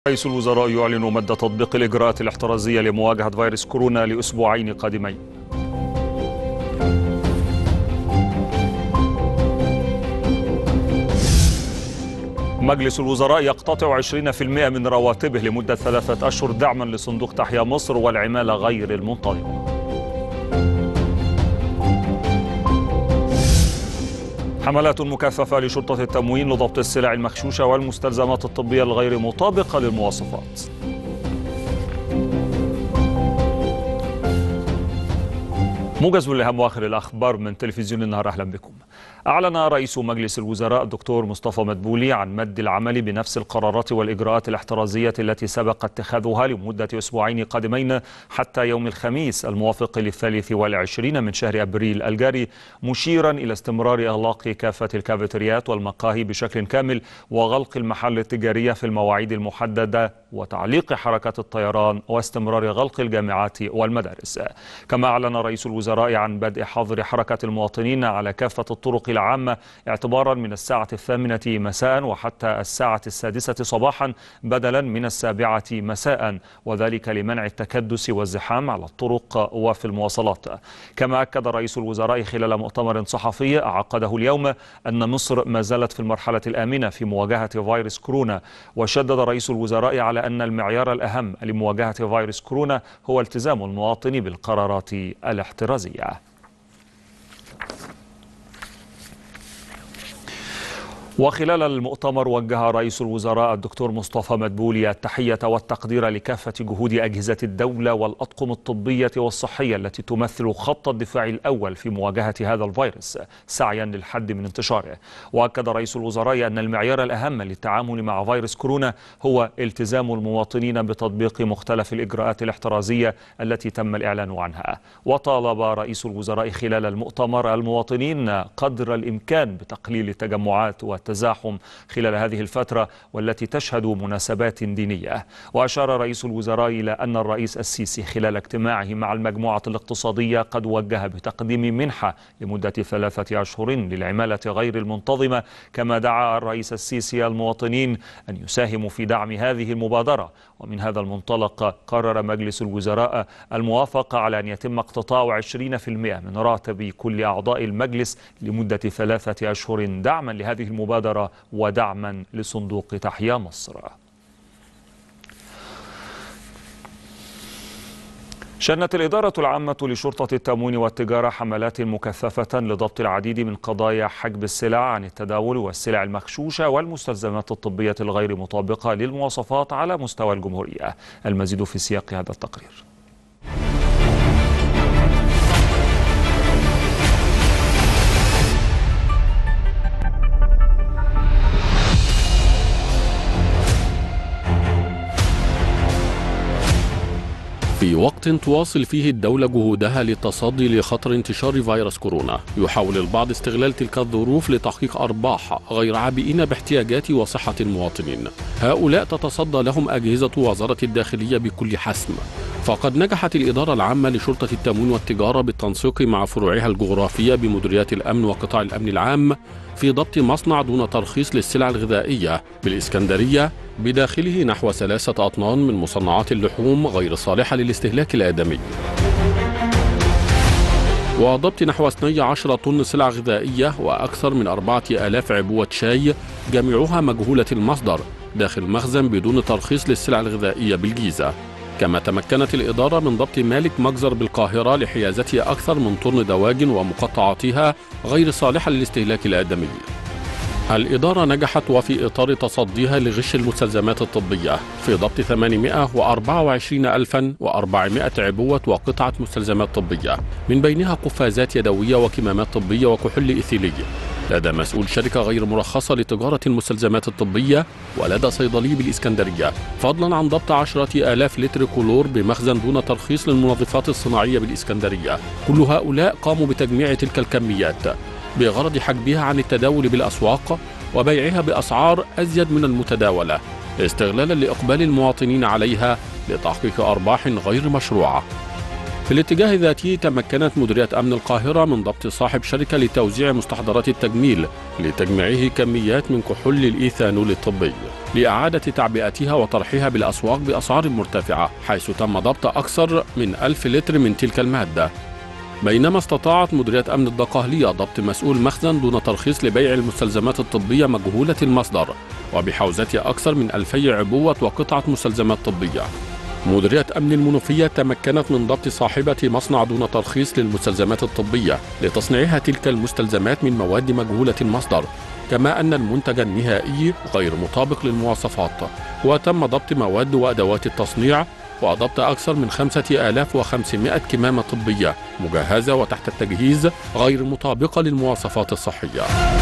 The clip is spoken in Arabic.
رئيس الوزراء يعلن مد تطبيق الإجراءات الاحترازية لمواجهة فيروس كورونا لأسبوعين قادمين. مجلس الوزراء يقتطع 20% من رواتبه لمدة 3 أشهر دعما لصندوق تحيا مصر والعمالة غير المنتظمة. حملات مكثفة لشرطة التموين لضبط السلع المغشوشة والمستلزمات الطبية الغير مطابقة للمواصفات. موجز لأهم وآخر الأخبار من تلفزيون النهار، أهلا بكم. أعلن رئيس مجلس الوزراء الدكتور مصطفى مدبولي عن مد العمل بنفس القرارات والإجراءات الاحترازية التي سبق اتخاذها لمدة أسبوعين قادمين حتى يوم الخميس الموافق 23 من شهر أبريل الجاري، مشيرا إلى استمرار إغلاق كافة الكافيتريات والمقاهي بشكل كامل وغلق المحال التجارية في المواعيد المحددة وتعليق حركات الطيران واستمرار غلق الجامعات والمدارس. كما أعلن رئيس الوزراء عن بدء حظر حركة المواطنين على كافة الطرق العامة اعتبارا من الساعة 8 مساء وحتى الساعة 6 صباحا بدلا من 7 مساء، وذلك لمنع التكدس والزحام على الطرق وفي المواصلات. كما أكد رئيس الوزراء خلال مؤتمر صحفي عقده اليوم أن مصر ما زالت في المرحلة الآمنة في مواجهة فيروس كورونا، وشدد رئيس الوزراء على أن المعيار الأهم لمواجهة فيروس كورونا هو التزام المواطن بالقرارات الاحترازية. وخلال المؤتمر وجه رئيس الوزراء الدكتور مصطفى مدبولي التحية والتقدير لكافة جهود أجهزة الدولة والأطقم الطبية والصحية التي تمثل خط الدفاع الأول في مواجهة هذا الفيروس سعيا للحد من انتشاره. وأكد رئيس الوزراء أن المعيار الأهم للتعامل مع فيروس كورونا هو التزام المواطنين بتطبيق مختلف الإجراءات الاحترازية التي تم الإعلان عنها. وطالب رئيس الوزراء خلال المؤتمر المواطنين قدر الإمكان بتقليل التجمعات والتزاحم خلال هذه الفترة والتي تشهد مناسبات دينية. وأشار رئيس الوزراء إلى أن الرئيس السيسي خلال اجتماعه مع المجموعة الاقتصادية قد وجه بتقديم منحة لمدة 3 أشهر للعمالة غير المنتظمة. كما دعا الرئيس السيسي المواطنين أن يساهموا في دعم هذه المبادرة. ومن هذا المنطلق قرر مجلس الوزراء الموافقة على أن يتم اقتطاع 20% من راتب كل أعضاء المجلس لمدة 3 أشهر دعما لهذه المبادرة ودعما لصندوق تحيا مصر. شنت الإدارة العامة لشرطة التموين والتجارة حملات مكثفة لضبط العديد من قضايا حجب السلع عن التداول والسلع المغشوشة والمستلزمات الطبية الغير مطابقة للمواصفات على مستوى الجمهورية. المزيد في سياق هذا التقرير. في وقت تواصل فيه الدولة جهودها للتصدي لخطر انتشار فيروس كورونا، يحاول البعض استغلال تلك الظروف لتحقيق أرباح غير عابئين باحتياجات وصحة المواطنين. هؤلاء تتصدى لهم أجهزة وزارة الداخلية بكل حسم، فقد نجحت الإدارة العامة لشرطة التموين والتجارة بالتنسيق مع فروعها الجغرافية بمديريات الأمن وقطاع الأمن العام في ضبط مصنع دون ترخيص للسلع الغذائية بالإسكندرية بداخله نحو 3 أطنان من مصنعات اللحوم غير صالحة للاستهلاك الآدمي، وضبط نحو 12 طن سلع غذائية وأكثر من 4000 عبوة شاي جميعها مجهولة المصدر داخل مخزن بدون ترخيص للسلع الغذائية بالجيزة. كما تمكنت الإدارة من ضبط مالك مجزر بالقاهرة لحيازته أكثر من طن دواجن ومقطعاتها غير صالحة للاستهلاك الآدمي. الإدارة نجحت وفي إطار تصديها لغش المستلزمات الطبية في ضبط 824,400 عبوة وقطعة مستلزمات طبية، من بينها قفازات يدوية وكمامات طبية وكحول إيثيلي لدى مسؤول شركة غير مرخصة لتجارة المستلزمات الطبية ولدى صيدلي بالإسكندرية، فضلا عن ضبط 10,000 لتر كلور بمخزن دون ترخيص للمنظفات الصناعية بالإسكندرية. كل هؤلاء قاموا بتجميع تلك الكميات بغرض حجبها عن التداول بالأسواق وبيعها بأسعار أزيد من المتداولة، استغلالا لإقبال المواطنين عليها لتحقيق أرباح غير مشروعة. في الاتجاه ذاته تمكنت مديرية أمن القاهرة من ضبط صاحب شركة لتوزيع مستحضرات التجميل لتجميعه كميات من كحول الإيثانول الطبي لإعادة تعبئتها وطرحها بالأسواق بأسعار مرتفعة، حيث تم ضبط أكثر من 1000 لتر من تلك المادة. بينما استطاعت مديرية أمن الدقهلية ضبط مسؤول مخزن دون ترخيص لبيع المستلزمات الطبية مجهولة المصدر وبحوزتها أكثر من 2000 عبوة وقطعة مستلزمات طبية. مديرية أمن المنوفية تمكنت من ضبط صاحبة مصنع دون ترخيص للمستلزمات الطبية لتصنيعها تلك المستلزمات من مواد مجهولة المصدر، كما أن المنتج النهائي غير مطابق للمواصفات. وتم ضبط مواد وأدوات التصنيع وضبط أكثر من 5500 كمامة طبية مجهزة وتحت التجهيز غير مطابقة للمواصفات الصحية.